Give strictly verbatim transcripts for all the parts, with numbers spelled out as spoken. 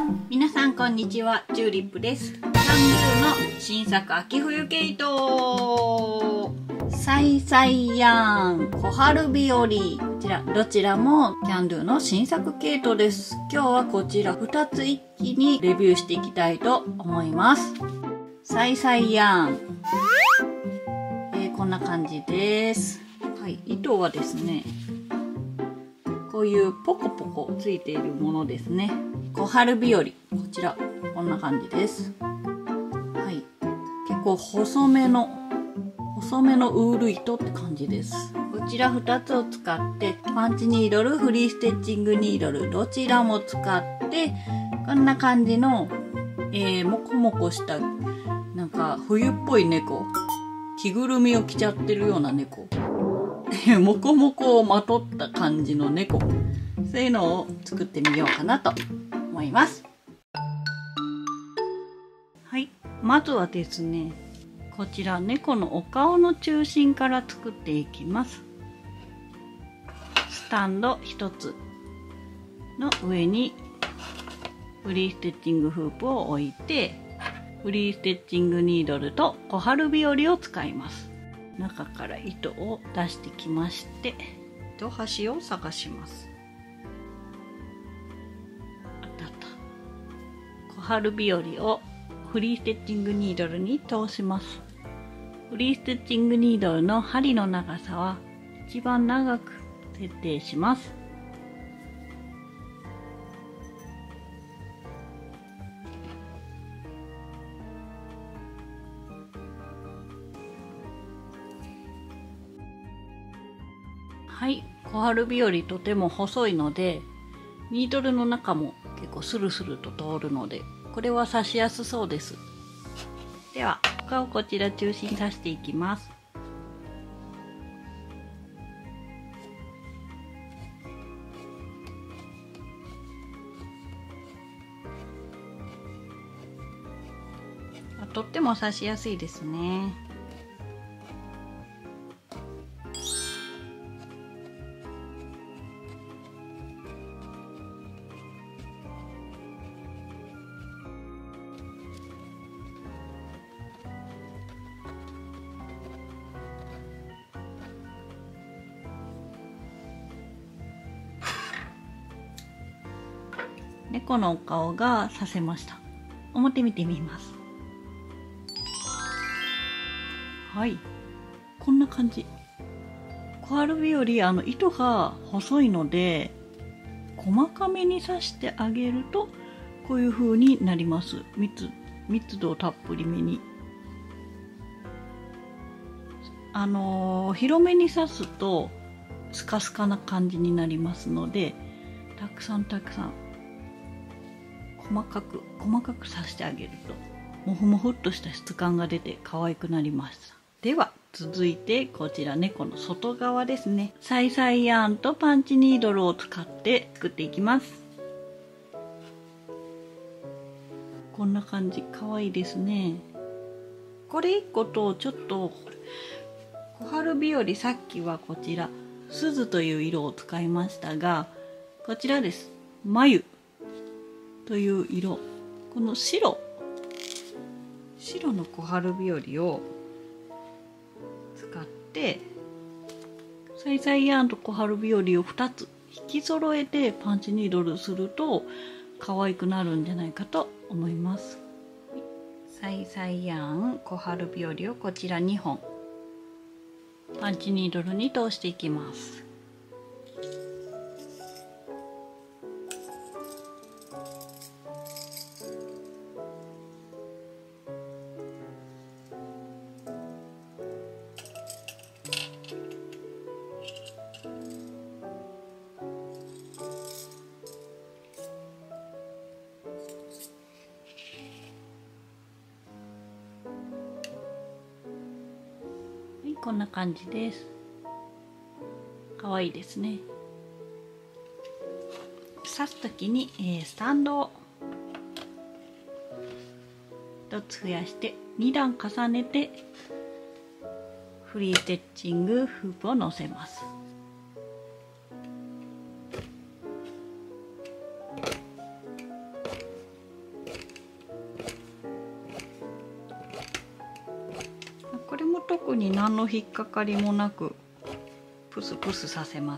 皆さんこんにちは、チューリップです。キャンドゥの新作秋冬毛糸、サイサイヤーン、小春日和、こちらどちらもキャンドゥの新作毛糸です。今日はこちらふたつ一気にレビューしていきたいと思います。サイサイヤーン、えー、こんな感じです。はい、糸はですね、こういうポコポコついているものですね。小春日和、こちらこんな感じです。はい、結構細めの細めのウール糸って感じです。こちらふたつを使ってパンチニードル、フリーステッチングニードルどちらも使ってこんな感じの、えー、モコモコしたなんか冬っぽい猫、着ぐるみを着ちゃってるような猫モコモコをまとった感じの猫、そういうのを作ってみようかなと思います。はい、まずはですね、こちら猫のお顔の中心から作っていきます。スタンドひとつの上にフリーステッチングフープを置いて、フリーステッチングニードルと小春日和を使います。中から糸を出してきまして、糸端を探します。あったあった。小春日和をフリーステッチングニードルに通します。フリーステッチングニードルの針の長さは一番長く設定します。はい、小春日和とても細いのでニードルの中も結構スルスルと通るので、これは刺しやすそうです。では他をこちら中心に刺していきます。とっても刺しやすいですね。猫のお顔が刺せました。表見てみます。はい、こんな感じ。小春日和、あの糸が細いので細かめに刺してあげるとこういう風になります。密密度たっぷりめに、あのー、広めに刺すとスカスカな感じになりますので、たくさんたくさん細かく細かく刺してあげるとモフモフっとした質感が出て可愛くなりました。では続いてこちら猫の外側ですね。サイサイヤーンとパンチニードルを使って作っていきます。こんな感じ、可愛いですね。これいっことちょっと小春日和、さっきはこちら鈴という色を使いましたが、こちらです。眉という色、この白白の小春日和を使ってサイサイヤーンと小春日和をふたつ引き揃えてパンチニードルすると可愛くなるんじゃないかと思います。サイサイヤーン、小春日和をこちらにほんパンチニードルに通していきます。こんな感じです。可愛いですね。刺す時に、えー、スタンドをひとつ増やしてにだん重ねてフリーステッチングフープをのせます。 特に何の引っかかりもなくプスプスさせます。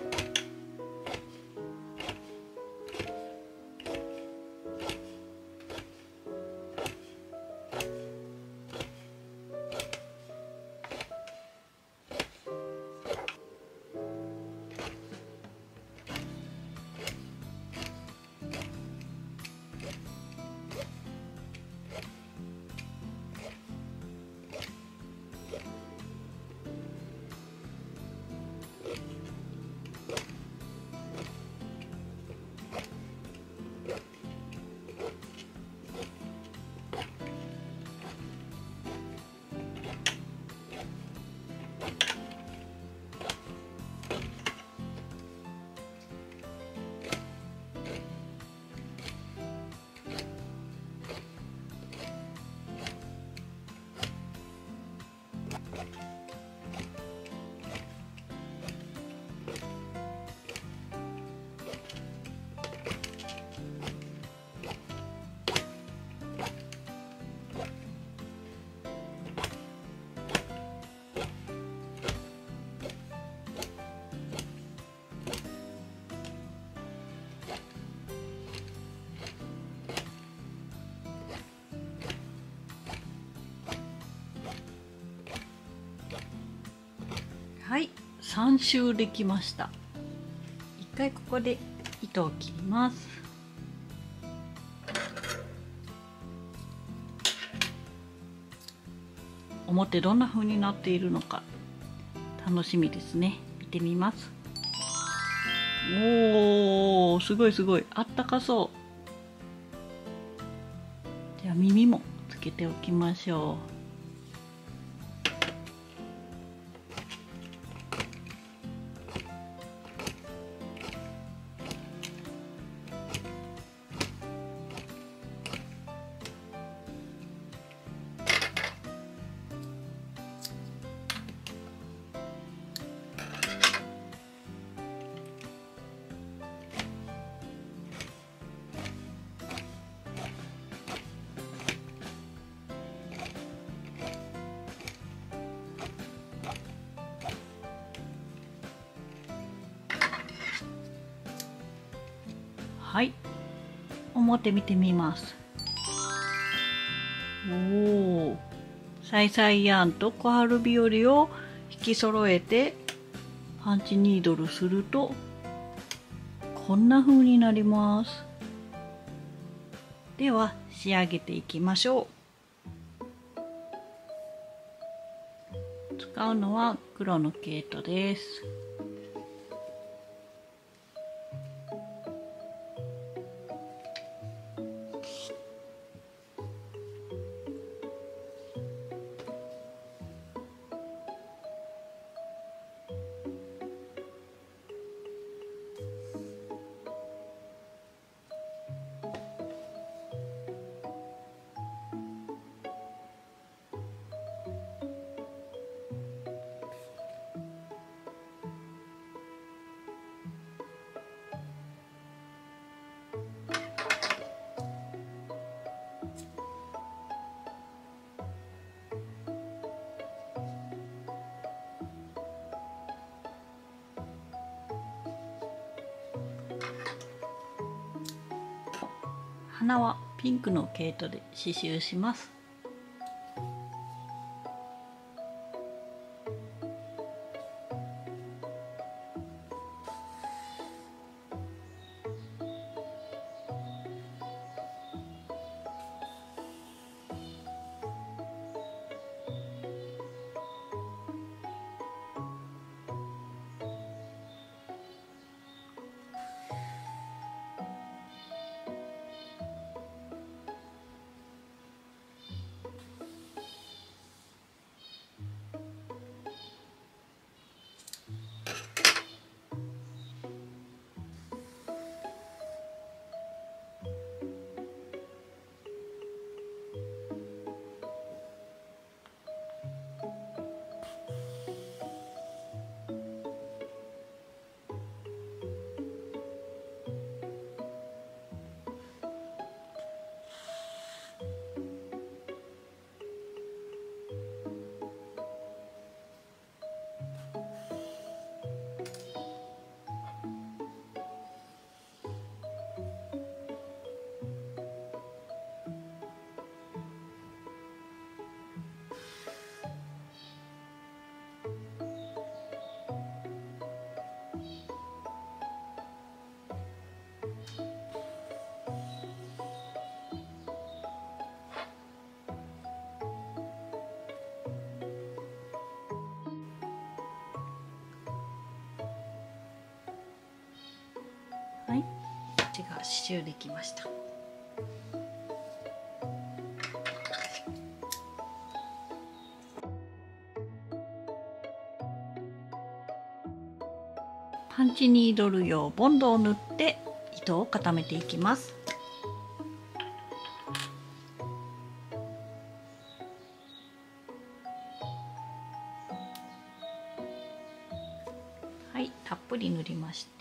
はい、さん周できました。一回ここで糸を切ります。表どんな風になっているのか楽しみですね。見てみます。おー、すごいすごい、あったかそう。じゃあ耳もつけておきましょう。はい、表見てみます。おお、サイサイヤーンと小春日和を引き揃えてパンチニードルするとこんな風になります。では仕上げていきましょう。使うのは黒の毛糸です。花はピンクの毛糸で刺繍します。 刺繍できました。パンチニードル用ボンドを塗って糸を固めていきます。はい、たっぷり塗りまして、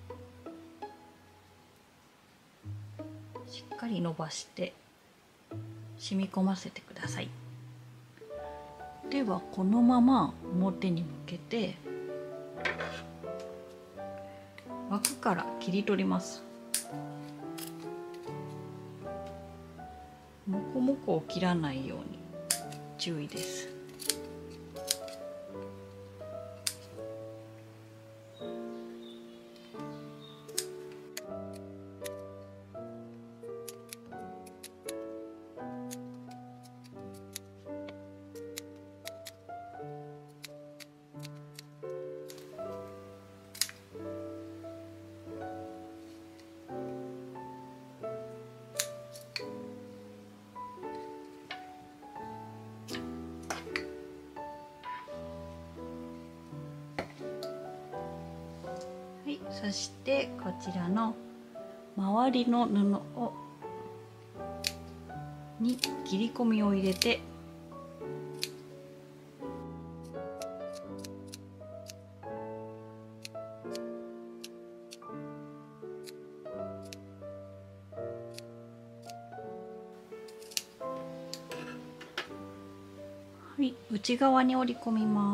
しっかり伸ばして染み込ませてください。ではこのまま表に向けて枠から切り取ります。モコモコを切らないように注意です。そしてこちらの周りの布をに切り込みを入れてはい、内側に折り込みます。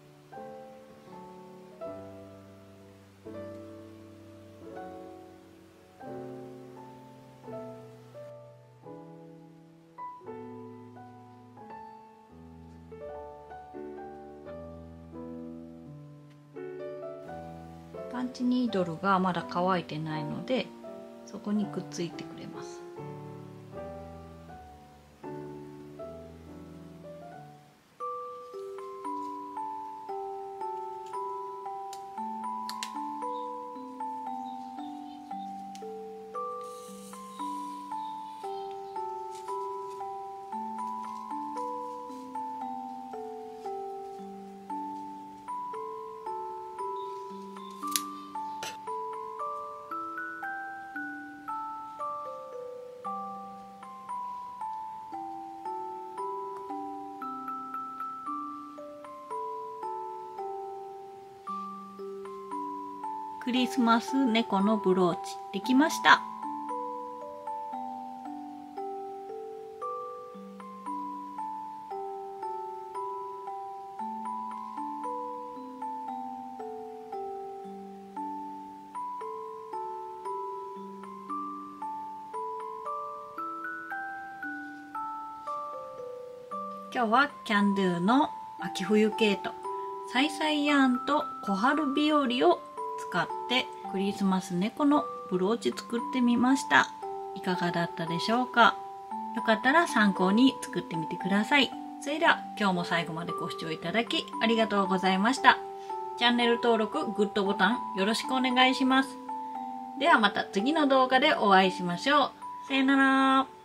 パンチニードルがまだ乾いてないのでそこにくっついてくれます。クリスマス猫のブローチできました。今日はキャンドゥの秋冬ケイトサイサイヤーンと小春日和を使ってクリスマス猫のブローチ作ってみました。いかがだったでしょうか。よかったら参考に作ってみてください。それでは今日も最後までご視聴いただきありがとうございました。チャンネル登録、グッドボタンよろしくお願いします。ではまた次の動画でお会いしましょう。さよなら。